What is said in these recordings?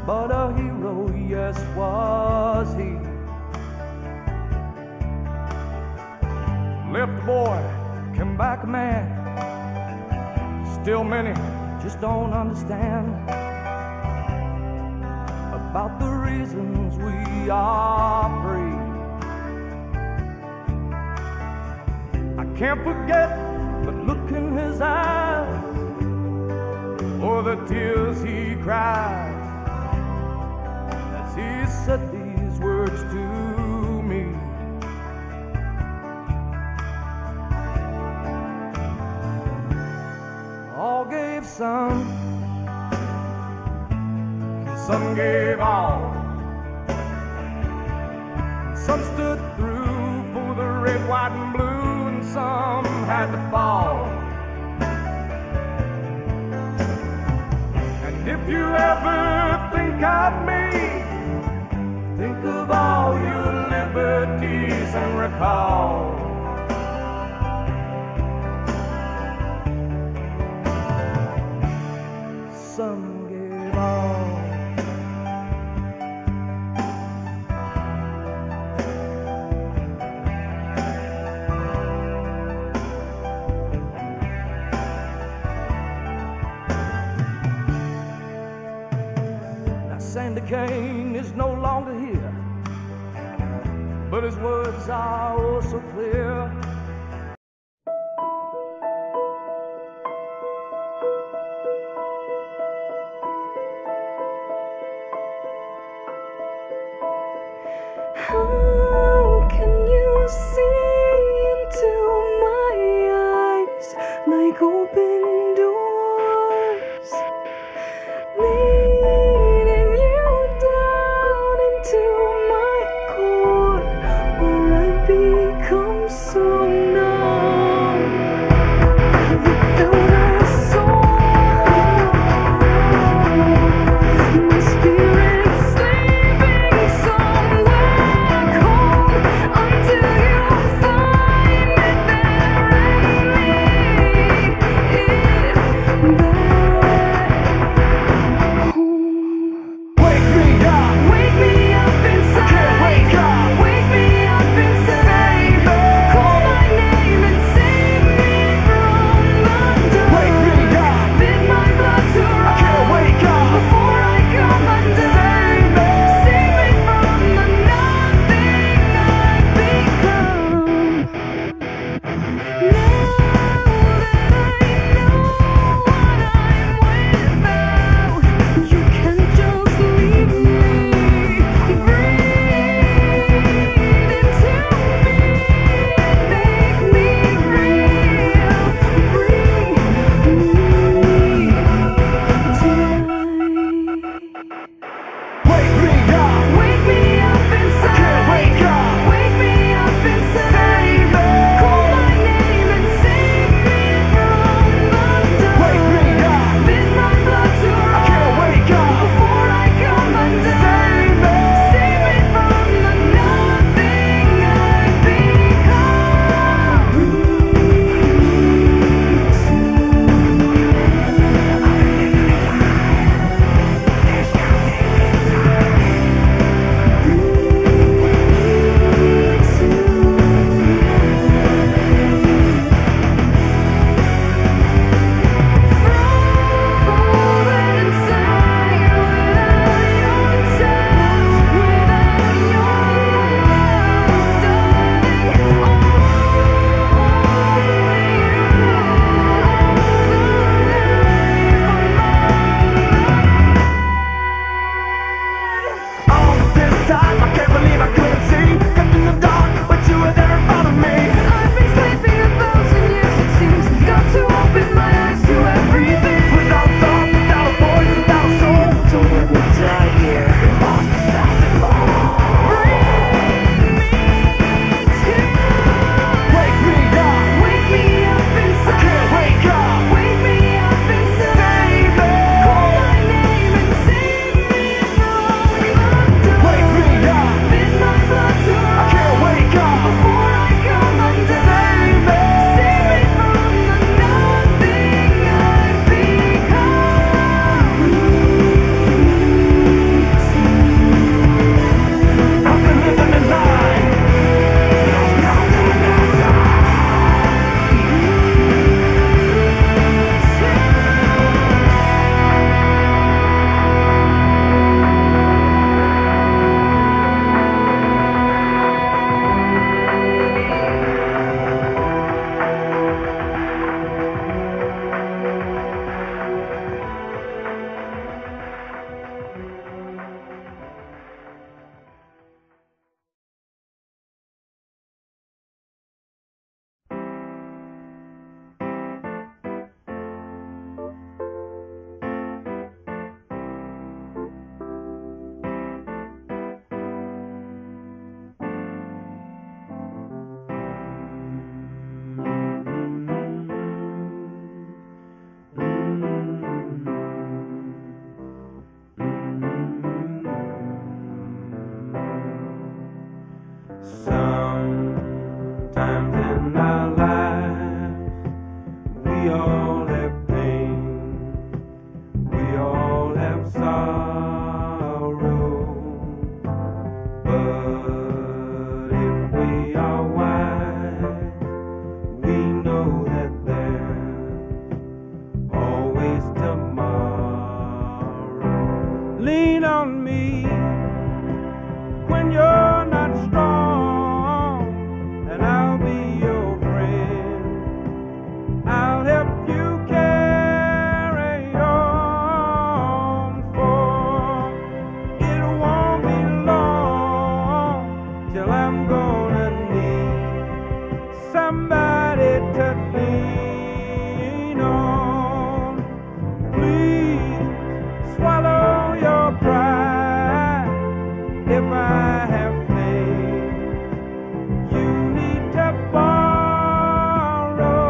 but a hero, yes, was he. Left a boy, came back a man. Still many just don't understand about the reasons we are free. I can't forget the look in his eyes, or the tears he cried as he said these words to me. All gave some, and some gave all. Some stood through for the red, white, and blue, and some had to fall. And if you ever think of me, think of all your liberties and recall some gave all. Now Sandy Kane is no longer here, but his words are oh so clear. How can you see into my eyes like open doors, leading you down into my core, where I become so numb without a soul? My spirit's sleeping somewhere cold until you find it there in me. We all have pain, we all have sorrow, but if we are wise, we know that there's always tomorrow. Lean on me when you're not strong, and I'll be your friend. I'll help you carry on, for it won't be long till I'm gonna need somebody to lean on. Please swallow your pride if I have faith. You need to borrow,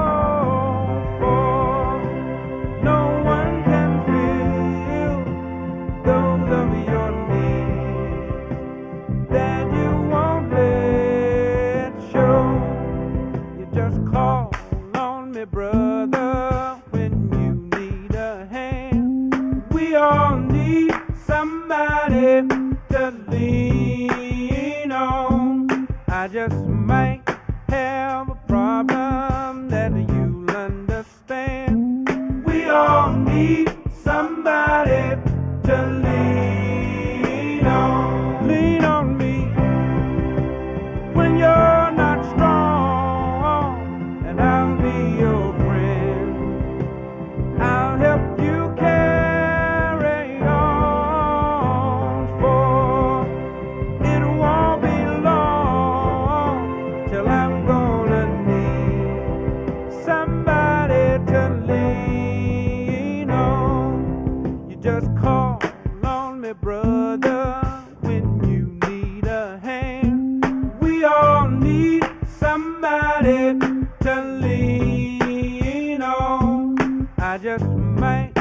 for no one can fill those of your needs that you won't let show. You just call on me, brother, when you need a hand. We all need somebody to lean on. I just might have a problem that you'll understand. We all need somebody to lean on. Lean on me when you're not strong, and I'll be your friend. I'll help you carry on, for it won't be long till I'm gonna need somebody to lean on. You just call on me, brother, when you need a hand. We all need somebody to lean on. I just might